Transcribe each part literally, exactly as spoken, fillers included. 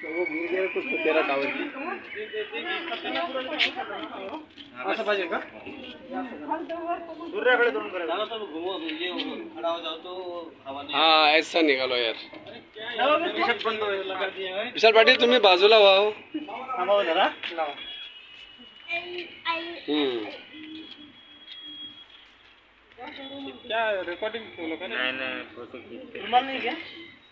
वो गिर गया कुछ तो तेरा टावर असं पाहिजे का सूर्याकडे तोंड करायचं चला सब घुमो ये खड़ा हो जाओ तो हवा नहीं हां ऐसा निकालो यार टी-शर्ट बंद लगा दिए हैं विशाल पाटील तुम्ही बाजूला व्हा हो थांबव जरा लाव हम्म क्या रिकॉर्डिंग फॉलो कर नहीं नहीं फोटो खींच रुमाल नहीं क्या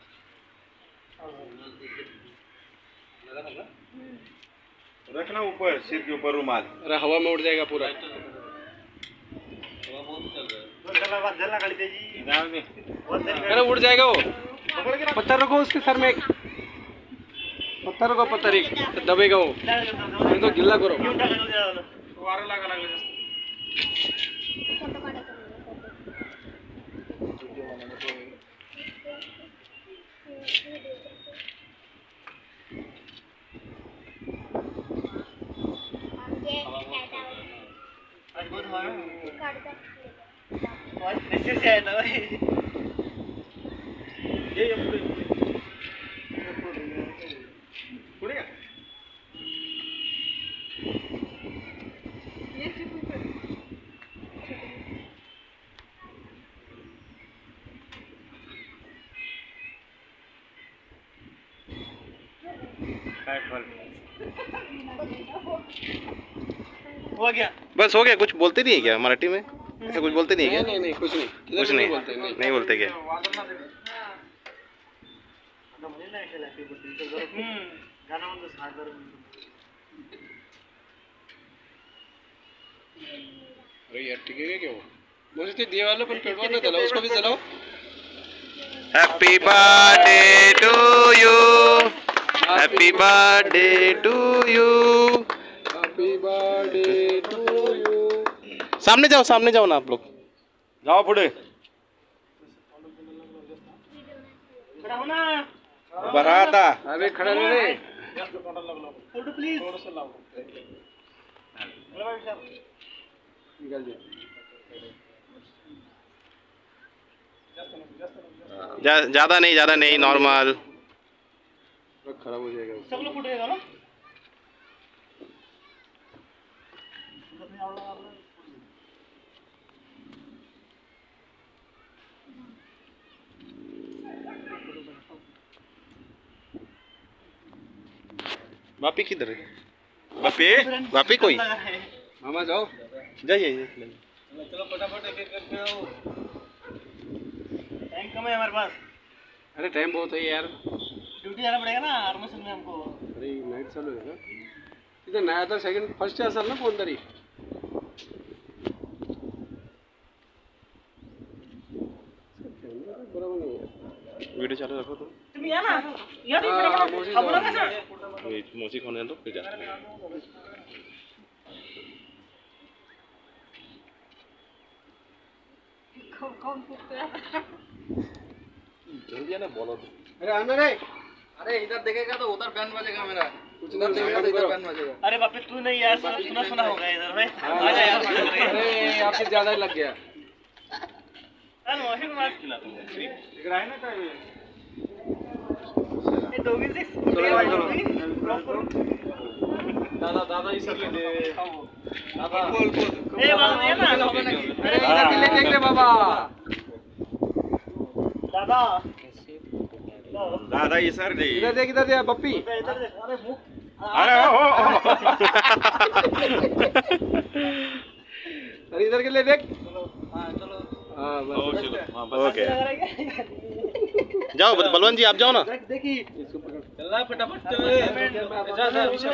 रखना ऊपर सिर के ऊपर रुमाल अरे हवा में उड़ जाएगा पूरा हवा बहुत चल रहा है जलना गाड़ी तेजी अरे उड़ जाएगा वो पत्थर रखो उसके सर में एक पत्थर रखो पत्थर एक दबेगा वो नहीं तो गिल्ला करो वारा लगा लगा आज बहुत हमारा आज कैसे से आया था भाई ये ये पूरे पूरे क्या ये चीज़ पूरे काट फल हो गया बस हो गया कुछ बोलते नहीं है क्या मराठी में ऐसा कुछ बोलते नहीं है क्या नहीं नहीं कुछ नहीं कुछ नहीं बोलते नहीं, नहीं बोलते क्या अरे यार ठीक है क्या वो मुझे तो दिए वाला पर पेटवा ना चलाओ उसको भी चलाओ happy birthday to you happy birthday to you happy birthday to you सामने जाओ सामने जाओ ना आप लोग जाओ पुढे बरा आता अरे खड़ा नहीं रे फोटो प्लीज थोड़ा सा लाओ निकाल दे ज्यादा नहीं ज्यादा नहीं नॉर्मल खराब हो जाएगा सब लोग फुटेगा ना बापी किधर है बापी बापी कोई मामा जाओ जाइए चलो फटाफट एक एक करके आओ टाइम कम है हमारे पास अरे टाइम बहुत है यार ड्यूटी जाना पड़ेगा ना आर्मेशन में हमको अरे नाइट चालू है ना इधर नया था सेकंड फर्स्ट असेल ना फोन तरी बरोबर नाही वीडियो चालू रखो तो तुम्ही या ना या ना फटाफट खाऊ नका सर मोसी खाने दो फिर जा कौन कौन फुटता है जल्दी आना बोलो अरे आना रे अरे इधर देखेगा तो उधर बैंड बजेगा मेरा कुछ उधर देखेगा तो इधर बैंड बजेगा अरे बापे तू नहीं यार सब सुना सुना होगा इधर में आ जा यार अरे आपके ज्यादा ही लग गया अरे वॉशिंग मार खिला तुम इकडे आहे ना काय ये दोघींचे दादा दादा इसरले दे दादा बोल बोल ए बाबा ये ना अरे इधर दिले देख रे बाबा दादा दादा इसर दे इधर देख इधर दे बप्पी इधर देख अरे मुख अरे हो अरे इधर के लिए देख हां चलो हां बस ओके जाओ बलवंत जी आप जाओ ना देखी इसको पकड़ चल रहा फटाफट चल जा जा विषय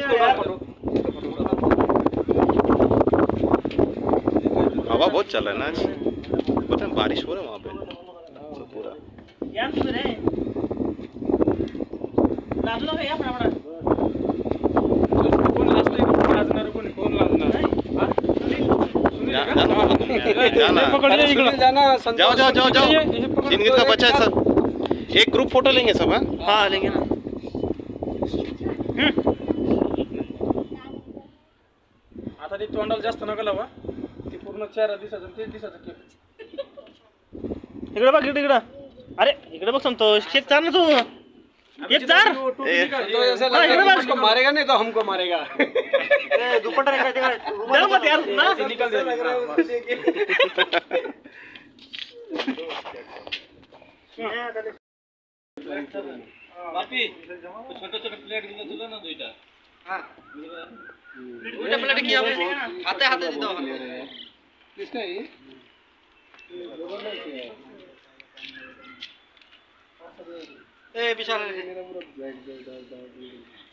हवा बहुत चल रहा है ना आज पता है बारिश हो रहा है वहाँ पे तो पूरा यार तू रे लाजलो है या फटाफट कोण लाजतोय लाजणार कोण कोण लाजणार जा- जाना बाबा तुम जाना जाना जाओ जाओ जाओ जाओ जिंदगी का बच्चा है सब एक ग्रुप फोटो लेंगे सब हाँ हां लेंगे ना आता ती तोंडाला जास्त नका लावा ती पूर्ण चेहरा दिसायचं तेच दिसायचं केक इकडे बघ इकडे इकडे अरे इकडे बघ संतोष शेक चाल ना तू ये चार तो ऐसा लग रहा है उसको मारेगा नहीं तो हमको मारेगा। दुपट्टा निकाल मत यार ना निकल दे बापी छोटे छोटे प्लेट दिला तुला ना दुईटा हां दुईटा प्लेट किया हाथे हाथे दे दो किसका है ए विशाल मेरा पूरा ब्लैक ब्लैक